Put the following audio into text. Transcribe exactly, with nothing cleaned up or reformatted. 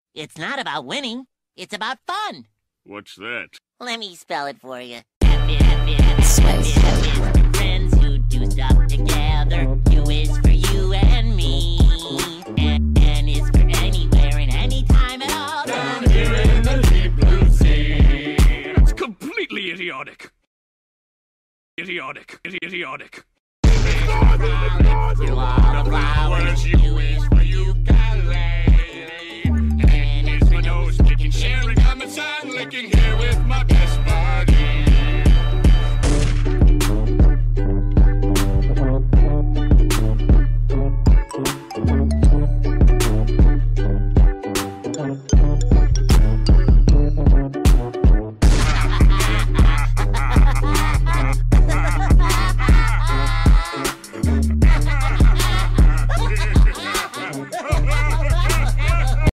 It's not about winning. It's about fun. What's that? Let me spell it for you. F is, F is, F is, F is, F is for friends who do stuff together. U is for you and me. And N is for anywhere and anytime at all. Down here in the deep blue sea. It's completely idiotic. Idiotic. Idi- idiotic. You are the flowers. U is for ukulele. And it's for nose picking, sharing, coming, sun licking.